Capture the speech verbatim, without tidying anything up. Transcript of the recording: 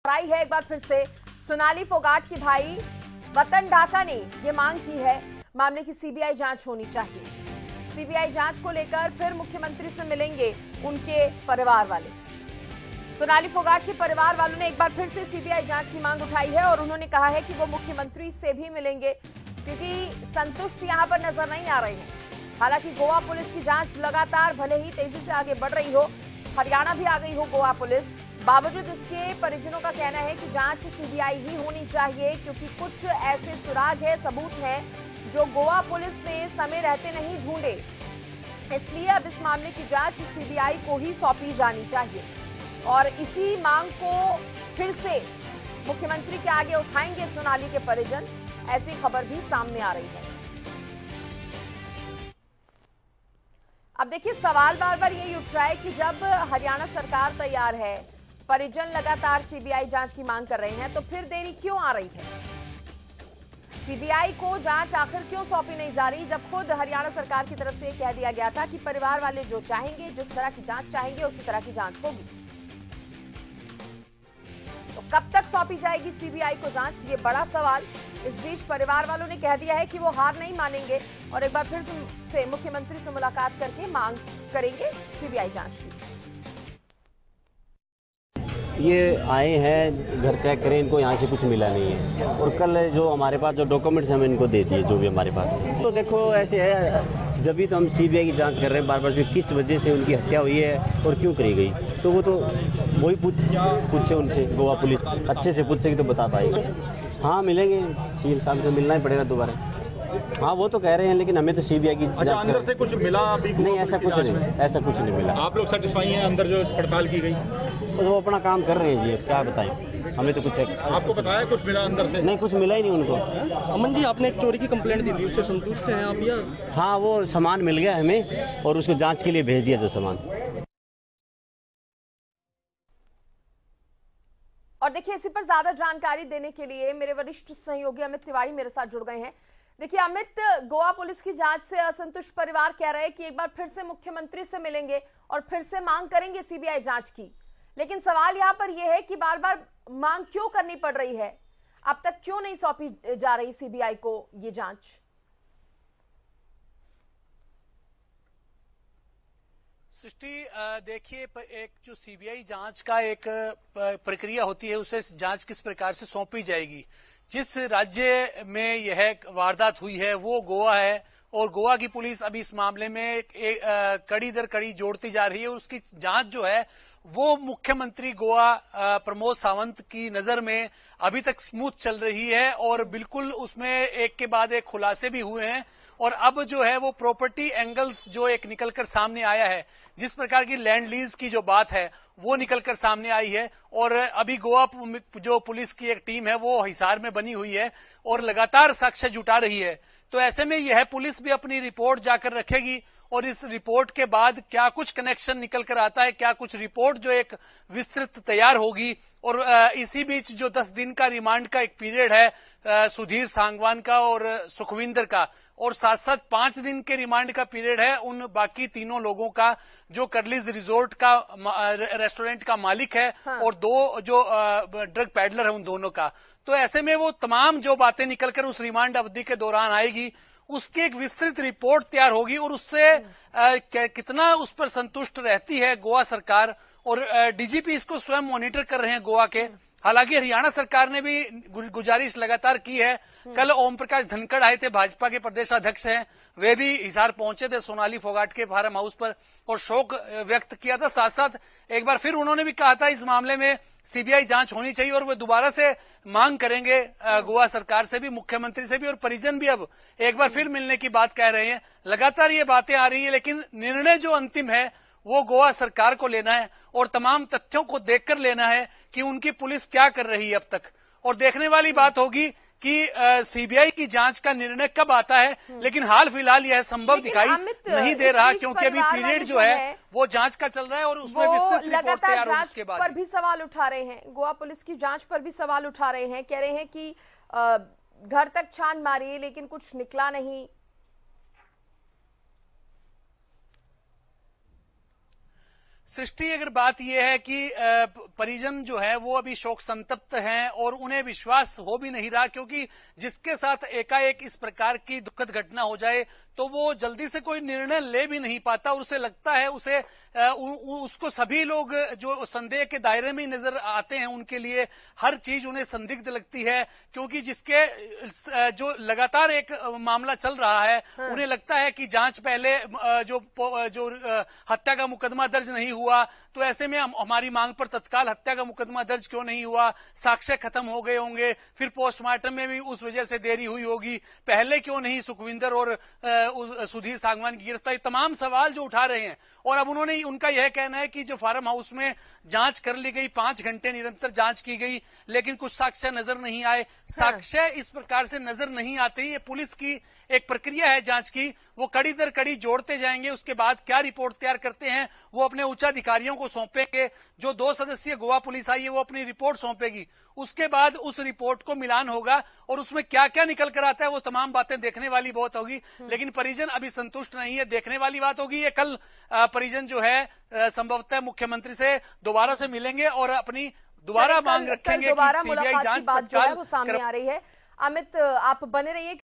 आई है एक बार फिर से सोनाली फोगाट की भाई वतन ढाका ने ये मांग की है, मामले की सीबीआई जांच होनी चाहिए। सीबीआई जांच को लेकर फिर मुख्यमंत्री से मिलेंगे उनके परिवार वाले। सोनाली फोगाट के परिवार वालों ने एक बार फिर से सीबीआई जांच की मांग उठाई है और उन्होंने कहा है कि वो मुख्यमंत्री से भी मिलेंगे, क्योंकि संतुष्ट यहां पर नजर नहीं आ रहे हैं। हालांकि गोवा पुलिस की जांच लगातार भले ही तेजी से आगे बढ़ रही हो, हरियाणा भी आ गई हो गोवा पुलिस, बावजूद इसके परिजनों का कहना है कि जांच सीबीआई ही होनी चाहिए, क्योंकि कुछ ऐसे सुराग है, सबूत हैं जो गोवा पुलिस ने समय रहते नहीं ढूंढे। इसलिए अब इस मामले की जांच सीबीआई को ही सौंपी जानी चाहिए और इसी मांग को फिर से मुख्यमंत्री के आगे उठाएंगे सोनाली के परिजन, ऐसी खबर भी सामने आ रही है। अब देखिए, सवाल बार बार यही उठ रहा है कि जब हरियाणा सरकार तैयार है, परिजन लगातार सीबीआई जांच की मांग कर रहे हैं, तो फिर देरी क्यों आ रही है? सीबीआई को जांच आखिर क्यों सौंपी नहीं जा रही, जब खुद हरियाणा सरकार की तरफ से कह दिया गया था कि परिवार वाले जो चाहेंगे, जिस तरह की जांच चाहेंगे, उसी तरह की जांच होगी। तो कब तक सौंपी जाएगी सीबीआई को जांच, ये बड़ा सवाल। इस बीच परिवार वालों ने कह दिया है कि वो हार नहीं मानेंगे और एक बार फिर से मुख्यमंत्री से मुलाकात करके मांग करेंगे सीबीआई जांच की। ये आए हैं, घर चेक करें, इनको यहाँ से कुछ मिला नहीं है और कल जो हमारे पास जो डॉक्यूमेंट्स हमें इनको दे दिए, जो भी हमारे पास है। तो देखो ऐसे है, जब भी तो हम सीबीआई की जांच कर रहे हैं बार बार, किस वजह से उनकी हत्या हुई है और क्यों करी गई, तो वो तो वही पूछ पूछे उनसे, गोवा पुलिस अच्छे से पूछेगी तो बता पाएगी। हाँ मिलेंगे, सीएम साहब से मिलना ही पड़ेगा दोबारा। हाँ वो तो कह रहे हैं, लेकिन हमें तो सीबीआई की अच्छा, अंदर से कुछ मिला अभी? नहीं, ऐसा कुछ नहीं, ऐसा कुछ नहीं मिला। आप लोग सेटिस्फाई हैं अंदर जो पड़ताल की गई? बस वो अपना काम कर रहे हैं जी, क्या बताएं, हमें तो कुछ है। आपको बताया कुछ मिला अंदर से? नहीं, कुछ मिला ही नहीं उनको। अमन जी, आपने एक चोरी की कंप्लेंट दी थी, उससे संतुष्ट हैं आप या? हाँ, वो सामान मिल गया हमें और उसको जांच के लिए भेज दिया जो सामान। और देखिए, इसी पर ज्यादा जानकारी देने के लिए मेरे वरिष्ठ सहयोगी अमित तिवारी मेरे साथ जुड़ गए हैं। देखिए अमित, गोवा पुलिस की जांच से असंतुष्ट परिवार कह रहे हैं कि एक बार फिर से मुख्यमंत्री से मिलेंगे और फिर से मांग करेंगे सीबीआई जांच की, लेकिन सवाल यहां पर यह है कि बार बार मांग क्यों करनी पड़ रही है? अब तक क्यों नहीं सौंपी जा रही सीबीआई को ये जांच? सृष्टि, देखिए, एक जो सीबीआई जांच का एक प्रक्रिया होती है, उसे जांच किस प्रकार से सौंपी जाएगी। जिस राज्य में यह वारदात हुई है वो गोवा है और गोवा की पुलिस अभी इस मामले में एक, एक, कड़ी दर कड़ी जोड़ती जा रही है और उसकी जांच जो है वो मुख्यमंत्री गोवा प्रमोद सावंत की नजर में अभी तक स्मूथ चल रही है और बिल्कुल उसमें एक के बाद एक खुलासे भी हुए हैं। और अब जो है वो प्रॉपर्टी एंगल्स जो एक निकलकर सामने आया है, जिस प्रकार की लैंड लीज की जो बात है वो निकलकर सामने आई है और अभी गोवा जो पुलिस की एक टीम है वो हिसार में बनी हुई है और लगातार साक्ष्य जुटा रही है। तो ऐसे में यह पुलिस भी अपनी रिपोर्ट जाकर रखेगी और इस रिपोर्ट के बाद क्या कुछ कनेक्शन निकल कर आता है, क्या कुछ रिपोर्ट जो एक विस्तृत तैयार होगी। और इसी बीच जो दस दिन का रिमांड का एक पीरियड है सुधीर सांगवान का और सुखविंदर का, और साथ साथ पांच दिन के रिमांड का पीरियड है उन बाकी तीनों लोगों का जो कर्लिज रिजोर्ट का रेस्टोरेंट का मालिक है। हाँ। और दो जो ड्रग पैडलर है उन दोनों का। तो ऐसे में वो तमाम जो बातें निकलकर उस रिमांड अवधि के दौरान आएगी, उसकी एक विस्तृत रिपोर्ट तैयार होगी और उससे आ, कितना उस पर संतुष्ट रहती है गोवा सरकार। और डीजीपी इसको स्वयं मॉनिटर कर रहे हैं गोवा के। हालांकि हरियाणा सरकार ने भी गुजारिश लगातार की है। कल ओम प्रकाश धनखड़ आए थे, भाजपा के प्रदेशाध्यक्ष हैं, वे भी हिसार पहुंचे थे सोनाली फोगाट के फार्म हाउस पर और शोक व्यक्त किया था। साथ साथ एक बार फिर उन्होंने भी कहा था इस मामले में सीबीआई जांच होनी चाहिए और वे दोबारा से मांग करेंगे गोवा सरकार से भी, मुख्यमंत्री से भी, और परिजन भी अब एक बार फिर मिलने की बात कह रहे हैं। लगातार ये बातें आ रही है, लेकिन निर्णय जो अंतिम है वो गोवा सरकार को लेना है और तमाम तथ्यों को देखकर लेना है कि उनकी पुलिस क्या कर रही है अब तक। और देखने वाली बात होगी कि सीबीआई की जांच का निर्णय कब आता है, लेकिन हाल फिलहाल यह संभव दिखाई नहीं दे रहा, क्योंकि अभी पीरियड जो है वो जांच का चल रहा है और उसमें विस्तृत रिपोर्ट तैयार हो उसके बाद। पर भी सवाल उठा रहे हैं, गोवा पुलिस की जांच पर भी सवाल उठा रहे हैं, कह रहे हैं कि घर तक छान मारी लेकिन कुछ निकला नहीं। सृष्टि, अगर बात यह है कि परिजन जो है वो अभी शोक संतप्त हैं और उन्हें विश्वास हो भी नहीं रहा, क्योंकि जिसके साथ एकाएक इस प्रकार की दुखद घटना हो जाए तो वो जल्दी से कोई निर्णय ले भी नहीं पाता और उसे लगता है उसे उ, उ, उसको सभी लोग जो संदेह के दायरे में नजर आते हैं उनके लिए हर चीज उन्हें संदिग्ध लगती है, क्योंकि जिसके जो लगातार एक मामला चल रहा है हाँ। उन्हें लगता है कि जांच पहले जो जो हत्या का मुकदमा दर्ज नहीं हुआ तो ऐसे में हमारी मांग पर तत्काल हत्या का मुकदमा दर्ज क्यों नहीं हुआ, साक्ष्य खत्म हो गए होंगे, फिर पोस्टमार्टम में भी उस वजह से देरी हुई होगी, पहले क्यों नहीं सुखविंदर और सुधीर सांगवान की गिरफ्तारी, तमाम सवाल जो उठा रहे हैं। और अब उन्होंने उनका यह कहना है कि जो फार्म हाउस में जांच कर ली गई, पांच घंटे निरंतर जांच की गई, लेकिन कुछ साक्ष्य नजर नहीं आए। साक्ष्य इस प्रकार से नजर नहीं आते, ये पुलिस की एक प्रक्रिया है जांच की, वो कड़ी दर कड़ी जोड़ते जाएंगे, उसके बाद क्या रिपोर्ट तैयार करते हैं वो अपने उच्चाधिकारियों को सौंपेंगे। जो दो सदस्यीय गोवा पुलिस आई है वो अपनी रिपोर्ट सौंपेगी, उसके बाद उस रिपोर्ट को मिलान होगा और उसमें क्या क्या निकल कर आता है वो तमाम बातें देखने वाली बहुत होगी। लेकिन परिजन अभी संतुष्ट नहीं है, देखने वाली बात होगी। ये कल परिजन जो है संभवतः मुख्यमंत्री से दोबारा से मिलेंगे और अपनी दोबारा मांग रखेंगे कि सीबीआई जांच बात जो है वो सामने आ रही है। अमित, आप बने रहिए।